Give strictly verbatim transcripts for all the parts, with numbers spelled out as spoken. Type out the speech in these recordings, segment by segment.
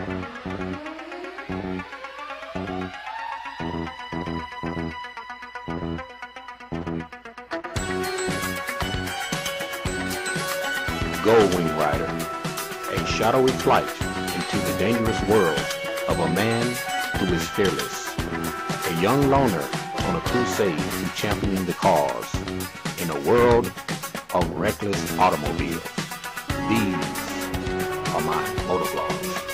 Goldwing Rider, a shadowy flight into the dangerous world of a man who is fearless, a young loner on a crusade to champion the cause in a world of reckless automobiles. These are my motovlogs.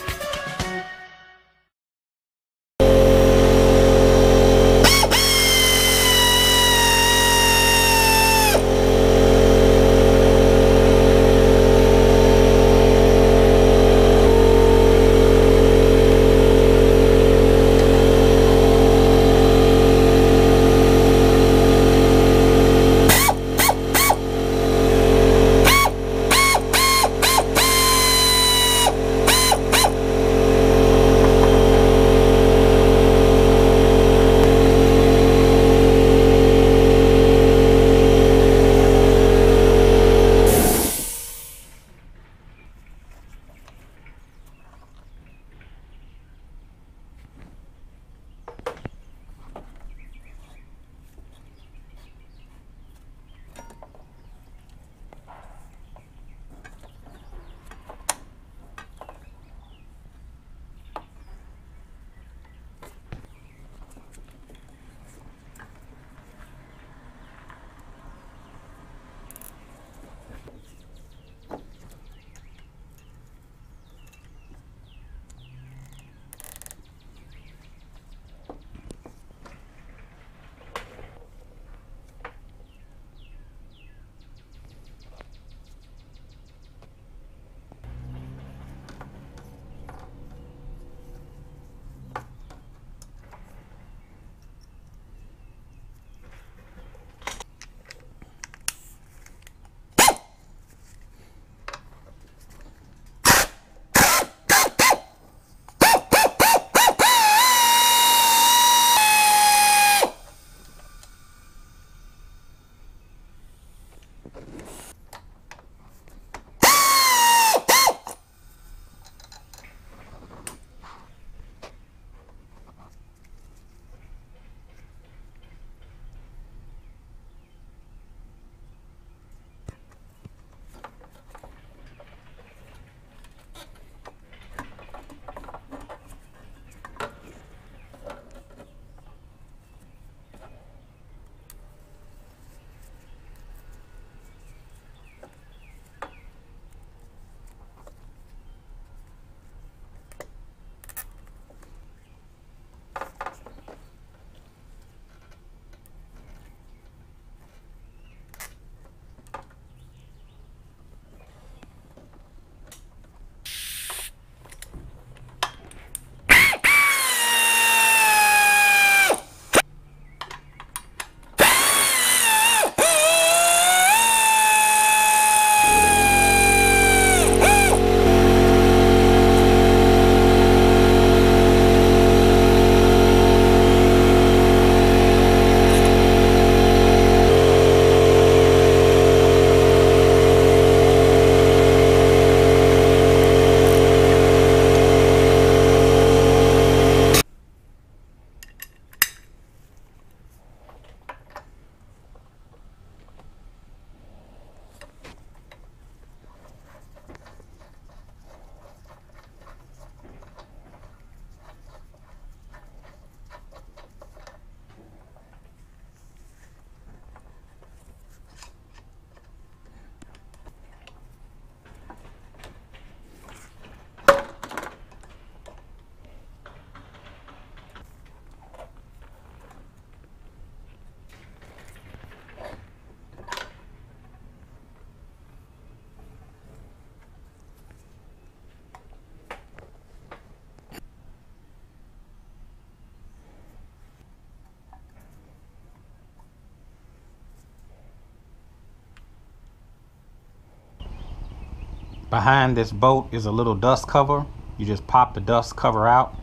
Behind this bolt is a little dust cover. You just pop the dust cover out,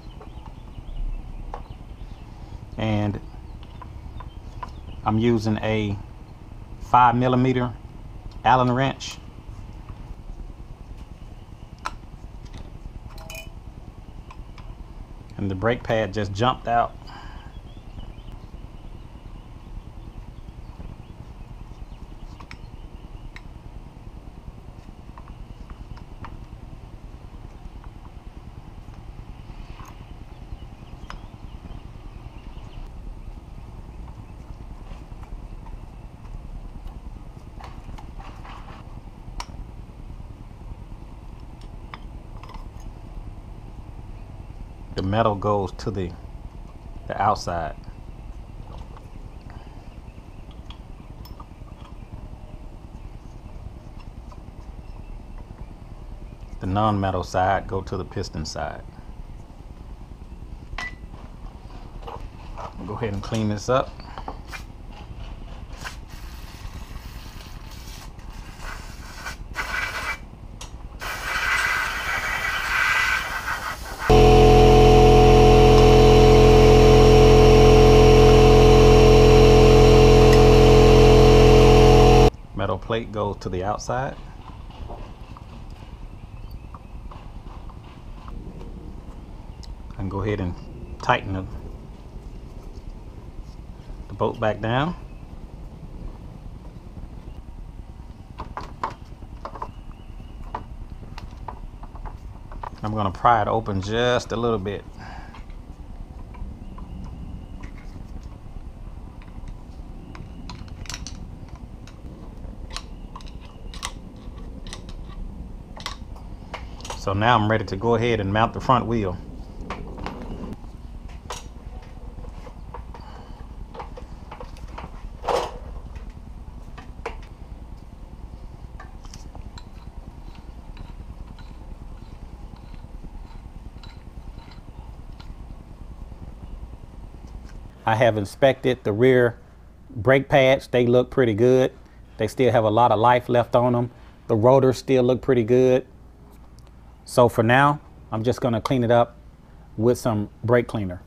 and I'm using a five millimeter Allen wrench. and the brake pad just jumped out. The metal goes to the the outside. The non-metal side go to the piston side. I'll go ahead and clean this up. Metal plate goes to the outside. I can go ahead and tighten the, the bolt back down. I'm going to pry it open just a little bit. So now I'm ready to go ahead and mount the front wheel. I have inspected the rear brake pads. They look pretty good. They still have a lot of life left on them. The rotors still look pretty good. So for now, I'm just going to clean it up with some brake cleaner.